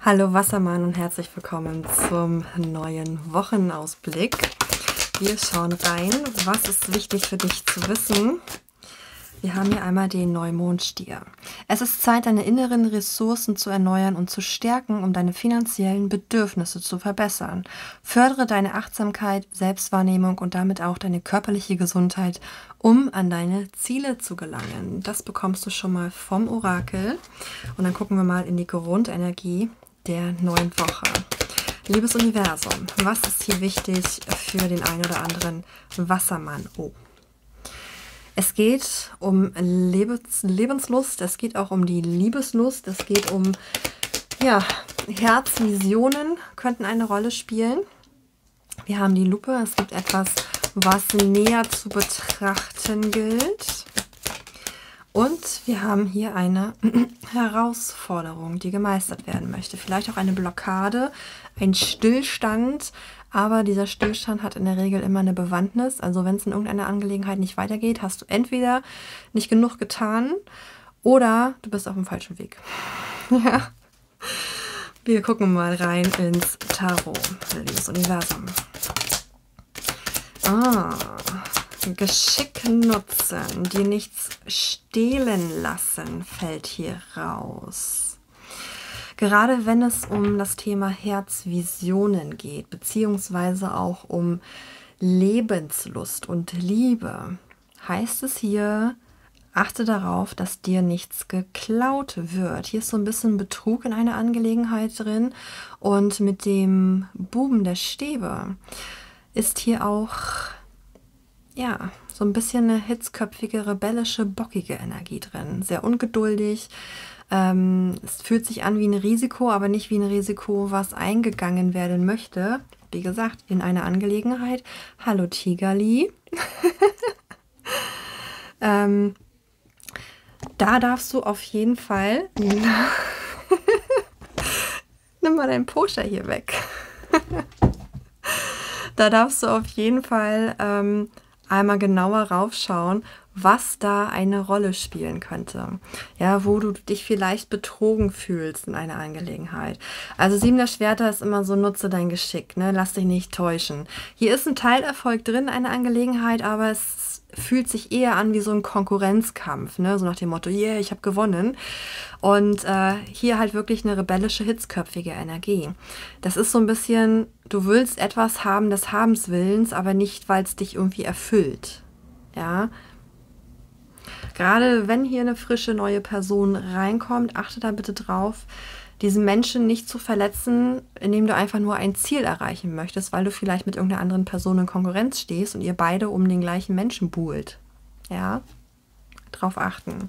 Hallo Wassermann und herzlich willkommen zum neuen Wochenausblick. Wir schauen rein, was ist wichtig für dich zu wissen. Wir haben hier einmal den Neumondstier. Es ist Zeit, deine inneren Ressourcen zu erneuern und zu stärken, um deine finanziellen Bedürfnisse zu verbessern. Fördere deine Achtsamkeit, Selbstwahrnehmung und damit auch deine körperliche Gesundheit, um an deine Ziele zu gelangen. Das bekommst du schon mal vom Orakel. Und dann gucken wir mal in die Grundenergie der neuen Woche. Liebes Universum, was ist hier wichtig für den einen oder anderen Wassermann? Es geht um Lebenslust, es geht auch um die Liebeslust, es geht um Herzvisionen könnten eine Rolle spielen. Wir haben die Lupe, es gibt etwas, was näher zu betrachten gilt. Und wir haben hier eine Herausforderung, die gemeistert werden möchte. Vielleicht auch eine Blockade, ein Stillstand. Aber dieser Stillstand hat in der Regel immer eine Bewandtnis. Also wenn es in irgendeiner Angelegenheit nicht weitergeht, hast du entweder nicht genug getan oder du bist auf dem falschen Weg. Ja. Wir gucken mal rein ins Tarot, liebes Universum. Geschick nutzen, dir nichts stehlen lassen, fällt hier raus. Gerade wenn es um das Thema Herzvisionen geht, beziehungsweise auch um Lebenslust und Liebe, heißt es hier, achte darauf, dass dir nichts geklaut wird. Hier ist so ein bisschen Betrug in einer Angelegenheit drin und mit dem Buben der Stäbe ist hier auch so ein bisschen eine hitzköpfige, rebellische, bockige Energie drin. Sehr ungeduldig. Es fühlt sich an wie ein Risiko, aber nicht wie ein Risiko, was eingegangen werden möchte. Wie gesagt, in einer Angelegenheit. Hallo Tigerli. Da darfst du auf jeden Fall... Nimm mal deinen Poster hier weg. Da darfst du auf jeden Fall... einmal genauer raufschauen, was da eine Rolle spielen könnte. Ja, wo du dich vielleicht betrogen fühlst in einer Angelegenheit. Also 7 der Schwerter ist immer so, nutze dein Geschick, ne? Lass dich nicht täuschen. Hier ist ein Teilerfolg drin, eine Angelegenheit, aber es fühlt sich eher an wie so ein Konkurrenzkampf, ne? So nach dem Motto, yeah, ich habe gewonnen. Und hier halt wirklich eine rebellische, hitzköpfige Energie. Das ist so ein bisschen, du willst etwas haben des Habenswillens, aber nicht, weil es dich irgendwie erfüllt. Ja. Gerade wenn hier eine frische, neue Person reinkommt, achte da bitte drauf, diesen Menschen nicht zu verletzen, indem du einfach nur ein Ziel erreichen möchtest, weil du vielleicht mit irgendeiner anderen Person in Konkurrenz stehst und ihr beide um den gleichen Menschen buhlt. Ja, drauf achten.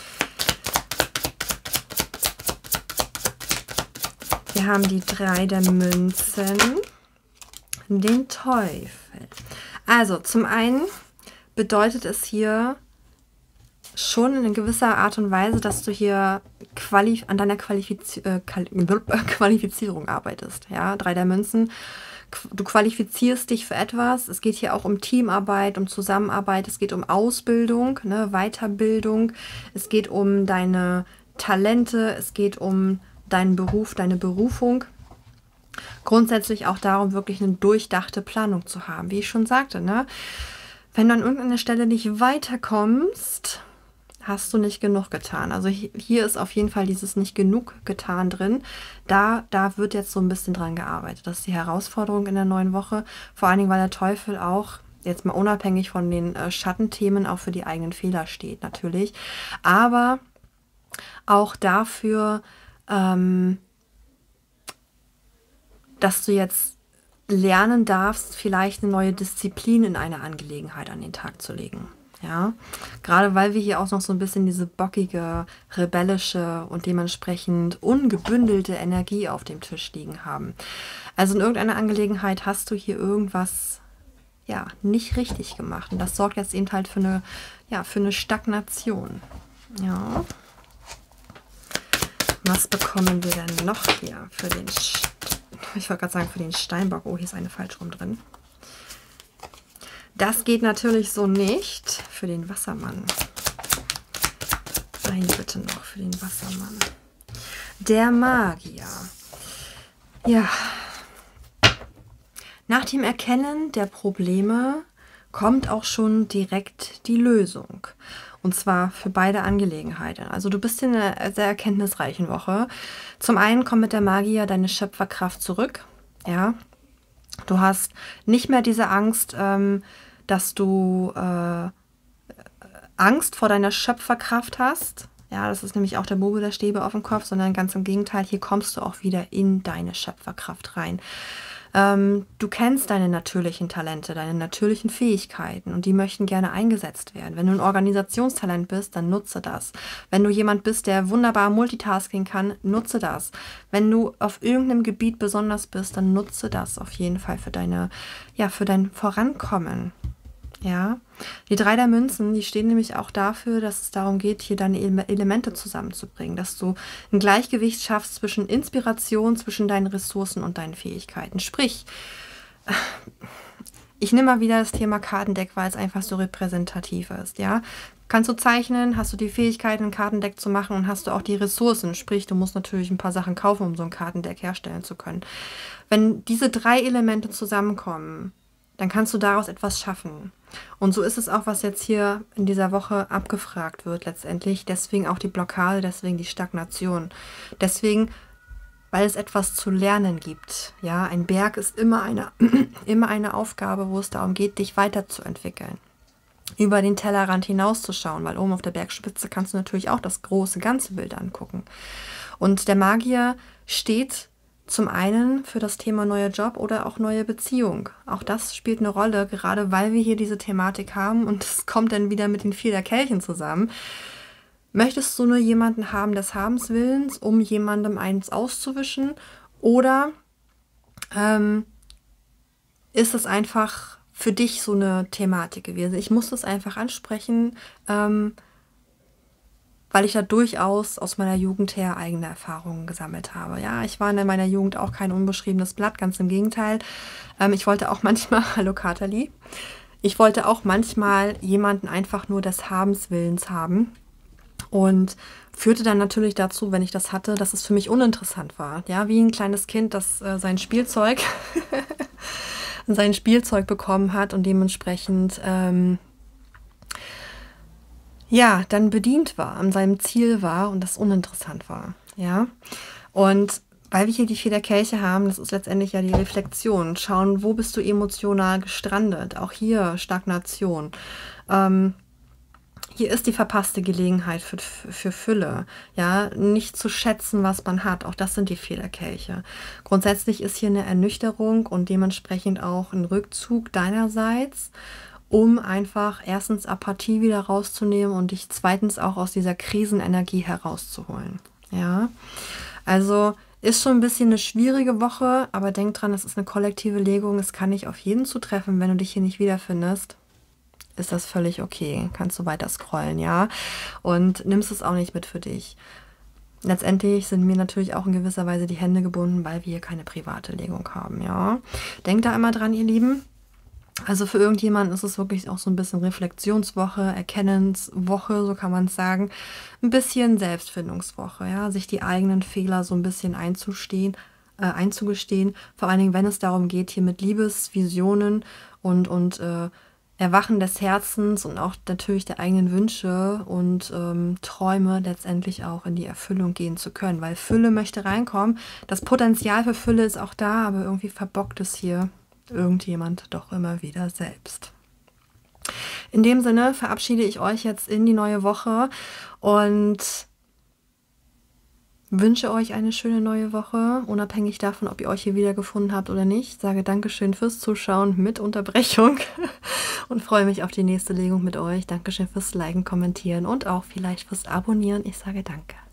Wir haben die 3 der Münzen, den Teufel. Also zum einen bedeutet es hier schon in gewisser Art und Weise, dass du hier an deiner Qualifizierung arbeitest. Ja, 3 der Münzen. Du qualifizierst dich für etwas. Es geht hier auch um Teamarbeit, um Zusammenarbeit. Es geht um Ausbildung, ne, Weiterbildung. Es geht um deine Talente. Es geht um deinen Beruf, deine Berufung. Grundsätzlich auch darum, wirklich eine durchdachte Planung zu haben. Wie ich schon sagte, ne? Wenn du an irgendeiner Stelle nicht weiterkommst, hast du nicht genug getan. Also hier ist auf jeden Fall dieses nicht genug getan drin. Da wird jetzt so ein bisschen dran gearbeitet. Das ist die Herausforderung in der neuen Woche. Vor allen Dingen, weil der Teufel auch, jetzt mal unabhängig von den Schattenthemen, auch für die eigenen Fehler steht natürlich. Aber auch dafür, dass du jetzt lernen darfst, vielleicht eine neue Disziplin in einer Angelegenheit an den Tag zu legen. Ja, gerade weil wir hier auch noch so ein bisschen diese bockige, rebellische und dementsprechend ungebündelte Energie auf dem Tisch liegen haben. Also in irgendeiner Angelegenheit hast du hier irgendwas nicht richtig gemacht. Und das sorgt jetzt eben halt für eine Stagnation. Ja. Was bekommen wir denn noch hier für den Ich wollte gerade sagen, für den Steinbock. Oh, hier ist eine falsch rum drin. Das geht natürlich so nicht für den Wassermann. Eine bitte noch für den Wassermann. Der Magier. Ja, nach dem Erkennen der Probleme kommt auch schon direkt die Lösung. Und zwar für beide Angelegenheiten. Also du bist in einer sehr erkenntnisreichen Woche. Zum einen kommt mit der Magier deine Schöpferkraft zurück. Ja, du hast nicht mehr diese Angst, dass du Angst vor deiner Schöpferkraft hast. Ja, das ist nämlich auch der Bobe der Stäbe auf dem Kopf, sondern ganz im Gegenteil, hier kommst du auch wieder in deine Schöpferkraft rein. Du kennst deine natürlichen Talente, deine natürlichen Fähigkeiten und die möchten gerne eingesetzt werden. Wenn du ein Organisationstalent bist, dann nutze das. Wenn du jemand bist, der wunderbar Multitasking kann, nutze das. Wenn du auf irgendeinem Gebiet besonders bist, dann nutze das auf jeden Fall für für dein Vorankommen. Ja, die 3 der Münzen, die stehen nämlich auch dafür, dass es darum geht, hier deine Elemente zusammenzubringen, dass du ein Gleichgewicht schaffst zwischen Inspiration, zwischen deinen Ressourcen und deinen Fähigkeiten. Sprich, ich nehme mal wieder das Thema Kartendeck, weil es einfach so repräsentativ ist, ja. Kannst du zeichnen, hast du die Fähigkeit, ein Kartendeck zu machen und hast du auch die Ressourcen, sprich, du musst natürlich ein paar Sachen kaufen, um so ein Kartendeck herstellen zu können. Wenn diese 3 Elemente zusammenkommen, dann kannst du daraus etwas schaffen. Und so ist es auch, was jetzt hier in dieser Woche abgefragt wird letztendlich. Deswegen auch die Blockade, deswegen die Stagnation. Deswegen, weil es etwas zu lernen gibt. Ja, ein Berg ist immer eine Aufgabe, wo es darum geht, dich weiterzuentwickeln. Über den Tellerrand hinauszuschauen, weil oben auf der Bergspitze kannst du natürlich auch das große ganze Bild angucken. Und der Magier steht zum einen für das Thema neuer Job oder auch neue Beziehung. Auch das spielt eine Rolle, gerade weil wir hier diese Thematik haben und es kommt dann wieder mit den 4 der Kelchen zusammen. Möchtest du nur jemanden haben des Habenswillens, um jemandem eins auszuwischen, oder ist es einfach für dich so eine Thematik gewesen? Ich muss das einfach ansprechen, weil ich da durchaus aus meiner Jugend her eigene Erfahrungen gesammelt habe. Ja, ich war in meiner Jugend auch kein unbeschriebenes Blatt, ganz im Gegenteil. Ich wollte auch manchmal, hallo Katerli, ich wollte auch manchmal jemanden einfach nur des Habenswillens haben und führte dann natürlich dazu, wenn ich das hatte, dass es für mich uninteressant war. Ja, wie ein kleines Kind, das sein Spielzeug bekommen hat und dementsprechend dann bedient war, an seinem Ziel war und das uninteressant war. Ja, und weil wir hier die 4 der Kelche haben, das ist letztendlich ja die Reflexion. Schauen, wo bist du emotional gestrandet? Auch hier Stagnation. Hier ist die verpasste Gelegenheit für Fülle. Ja, nicht zu schätzen, was man hat. Auch das sind die 4 der Kelche. Grundsätzlich ist hier eine Ernüchterung und dementsprechend auch ein Rückzug deinerseits, um einfach erstens Apathie wieder rauszunehmen und dich zweitens auch aus dieser Krisenenergie herauszuholen. Ja, also ist schon ein bisschen eine schwierige Woche, aber denk dran, es ist eine kollektive Legung, es kann nicht auf jeden zutreffen. Wenn du dich hier nicht wiederfindest, ist das völlig okay. Kannst du weiter scrollen, ja, und nimmst es auch nicht mit für dich. Letztendlich sind mir natürlich auch in gewisser Weise die Hände gebunden, weil wir hier keine private Legung haben, ja. Denkt da immer dran, ihr Lieben. Also für irgendjemanden ist es wirklich auch so ein bisschen Reflexionswoche, Erkennenswoche, so kann man es sagen. Ein bisschen Selbstfindungswoche, ja, sich die eigenen Fehler so ein bisschen einzugestehen. Vor allen Dingen, wenn es darum geht, hier mit Liebesvisionen und Erwachen des Herzens und auch natürlich der eigenen Wünsche und Träume letztendlich auch in die Erfüllung gehen zu können. Weil Fülle möchte reinkommen. Das Potenzial für Fülle ist auch da, aber irgendwie verbockt es hier irgendjemand doch immer wieder selbst. In dem Sinne verabschiede ich euch jetzt in die neue Woche und wünsche euch eine schöne neue Woche, unabhängig davon, ob ihr euch hier wiedergefunden habt oder nicht. Sage Dankeschön fürs Zuschauen mit Unterbrechung und freue mich auf die nächste Legung mit euch. Dankeschön fürs Liken, Kommentieren und auch vielleicht fürs Abonnieren. Ich sage Danke.